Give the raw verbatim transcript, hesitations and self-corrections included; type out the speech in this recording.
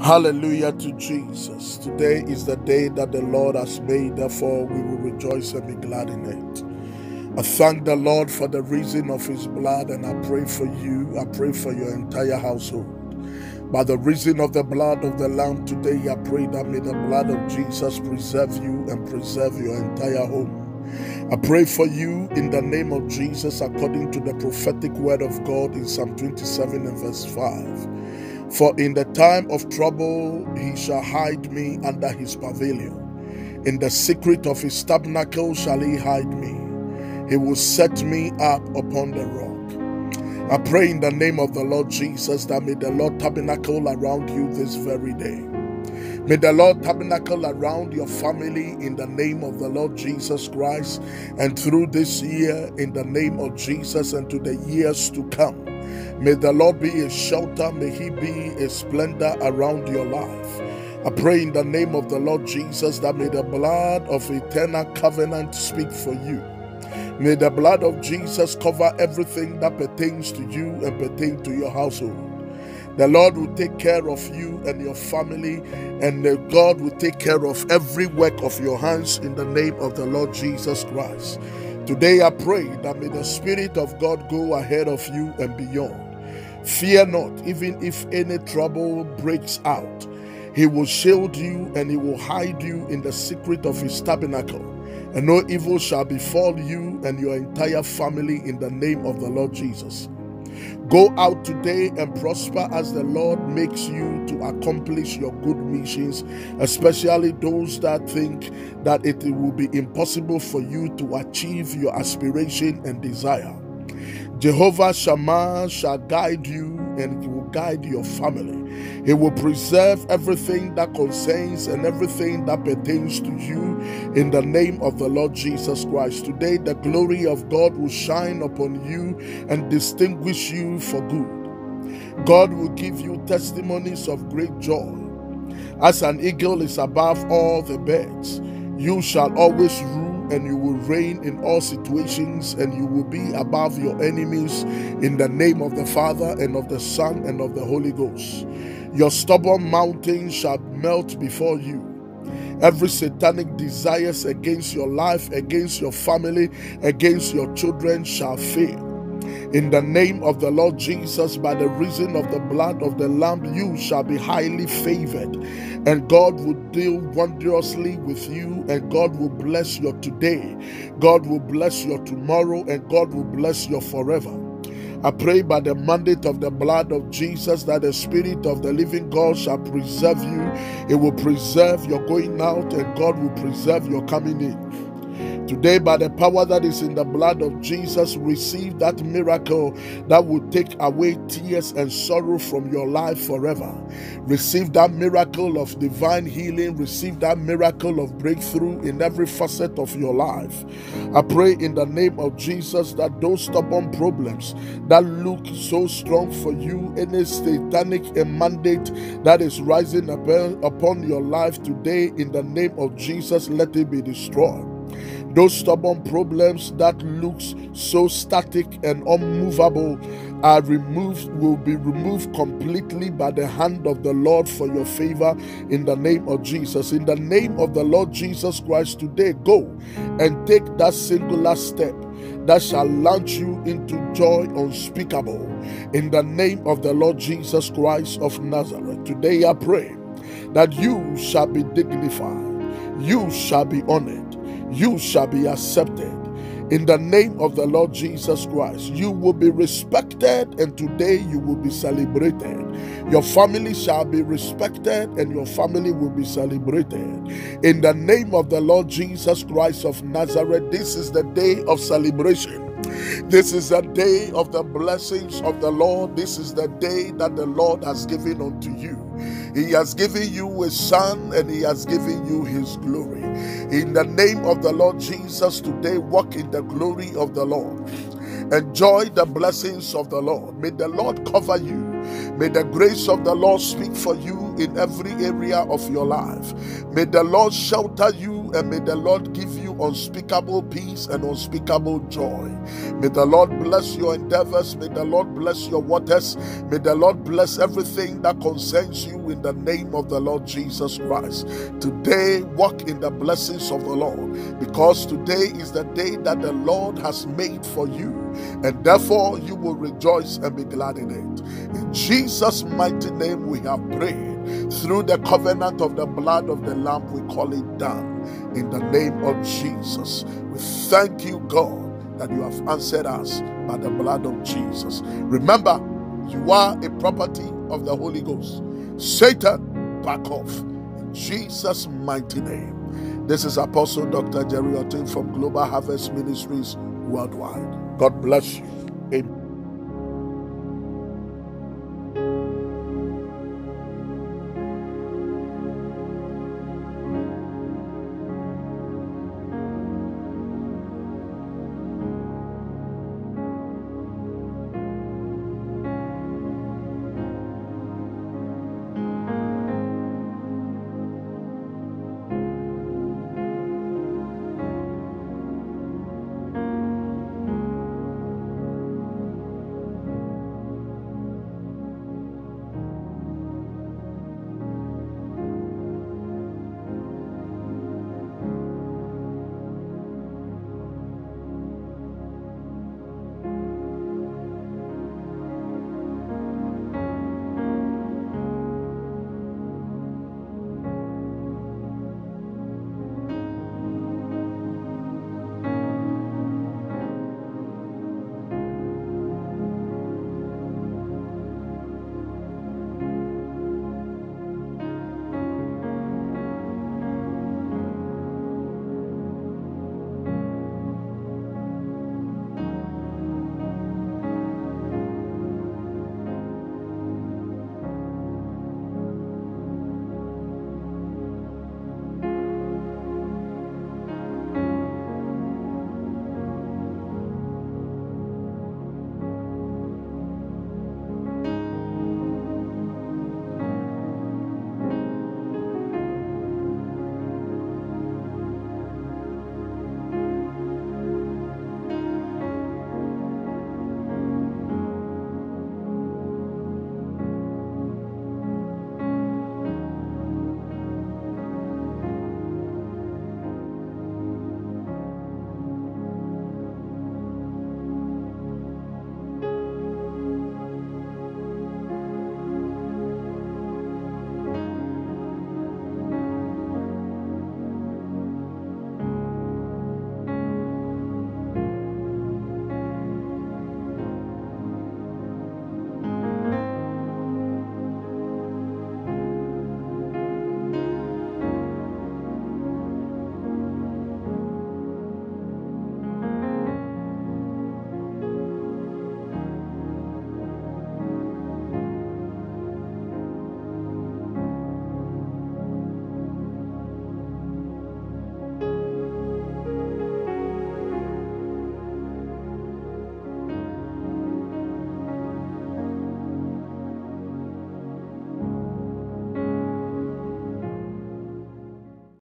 Hallelujah to Jesus. Today is the day that the Lord has made, therefore we will rejoice and be glad in it. I thank the Lord for the reason of his blood, and I pray for you. I pray for your entire household. By the reason of the blood of the Lamb today, I pray that may the blood of Jesus preserve you and preserve your entire home. I pray for you in the name of Jesus according to the prophetic word of God in Psalm twenty-seven and verse five. For in the time of trouble he shall hide me under his pavilion. In the secret of his tabernacle shall he hide me. He will set me up upon the rock. I pray in the name of the Lord Jesus that may the Lord tabernacle around you this very day. May the Lord tabernacle around your family in the name of the Lord Jesus Christ, and through this year in the name of Jesus and to the years to come. May the Lord be a shelter, may he be a splendor around your life. I pray in the name of the Lord Jesus that may the blood of eternal covenant speak for you. May the blood of Jesus cover everything that pertains to you and pertains to your household. The Lord will take care of you and your family, and the God will take care of every work of your hands in the name of the Lord Jesus Christ. Today I pray that may the Spirit of God go ahead of you and beyond. Fear not, even if any trouble breaks out. He will shield you and he will hide you in the secret of his tabernacle, and no evil shall befall you and your entire family in the name of the Lord Jesus. Go out today and prosper as the Lord makes you to accomplish your good missions, especially those that think that it will be impossible for you to achieve your aspiration and desire. Jehovah Shammah shall guide you, and he will guide your family. He will preserve everything that concerns and everything that pertains to you in the name of the Lord Jesus Christ. Today the glory of God will shine upon you and distinguish you for good. God will give you testimonies of great joy. As an eagle is above all the birds, you shall always rule, and you will reign in all situations, and you will be above your enemies in the name of the Father and of the Son and of the Holy Ghost. Your stubborn mountains shall melt before you. Every satanic desires against your life, against your family, against your children shall fail. In the name of the Lord Jesus, by the reason of the blood of the Lamb, you shall be highly favored, and God will deal wondrously with you, and God will bless your today, God will bless your tomorrow, and God will bless your forever. I pray by the mandate of the blood of Jesus that the Spirit of the living God shall preserve you. It will preserve your going out, and God will preserve your coming in. Today, by the power that is in the blood of Jesus, receive that miracle that will take away tears and sorrow from your life forever. Receive that miracle of divine healing. Receive that miracle of breakthrough in every facet of your life. I pray in the name of Jesus that those stubborn problems that look so strong for you, any satanic mandate that is rising upon your life today, in the name of Jesus, let it be destroyed. Those stubborn problems that looks so static and unmovable are removed, will be removed completely by the hand of the Lord for your favor in the name of Jesus. In the name of the Lord Jesus Christ, today go and take that singular step that shall launch you into joy unspeakable in the name of the Lord Jesus Christ of Nazareth. Today I pray that you shall be dignified, you shall be honored, you shall be accepted in the name of the Lord Jesus Christ. You will be respected, and today you will be celebrated. Your family shall be respected, and your family will be celebrated in the name of the Lord Jesus Christ of Nazareth. This is the day of celebration. This is the day of the blessings of the Lord. This is the day that the Lord has given unto you. He has given you a son, and he has given you his glory. In the name of the Lord Jesus, today walk in the glory of the Lord. Enjoy the blessings of the Lord. May the Lord cover you. May the grace of the Lord speak for you in every area of your life. May the Lord shelter you, and may the Lord give you unspeakable peace and unspeakable joy. May the Lord bless your endeavors. May the Lord bless your waters. May the Lord bless everything that concerns you in the name of the Lord Jesus Christ. Today, walk in the blessings of the Lord, because today is the day that the Lord has made for you, and therefore you will rejoice and be glad in it. In Jesus' mighty name we have prayed. Through the covenant of the blood of the Lamb, we call it done. In the name of Jesus, we thank you, God, that you have answered us by the blood of Jesus. Remember, you are a property of the Holy Ghost. Satan, back off. In Jesus' mighty name. This is Apostle Doctor Jerry Otin from Global Harvest Ministries Worldwide. God bless you.